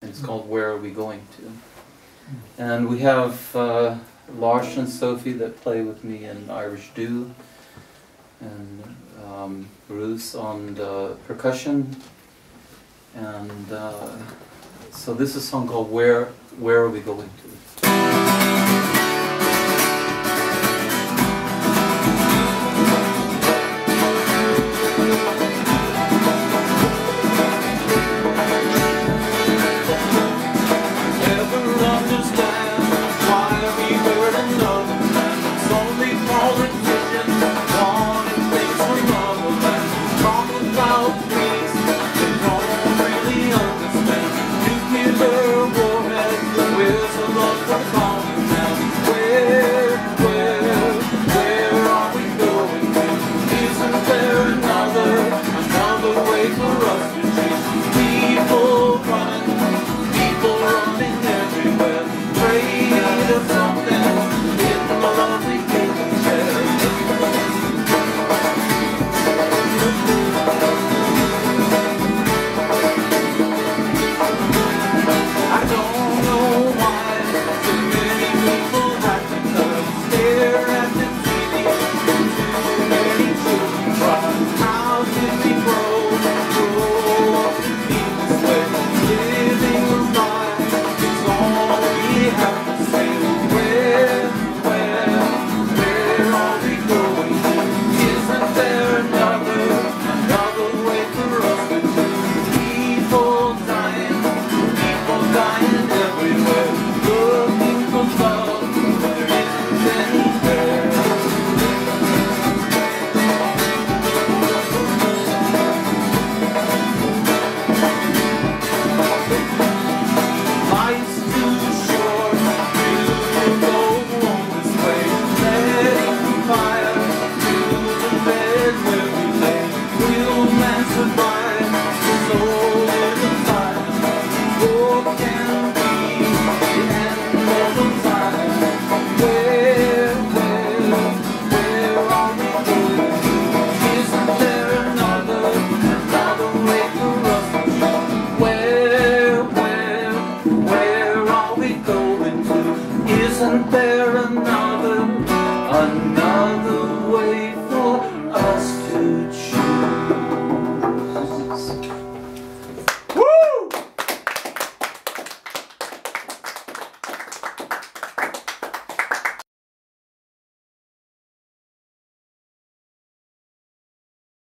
It's called Where Are We Going To? And we have Lars and Sophie that play with me in Irish Doo, and Bruce on the percussion, and so this is a song called Where Are We Going To? How did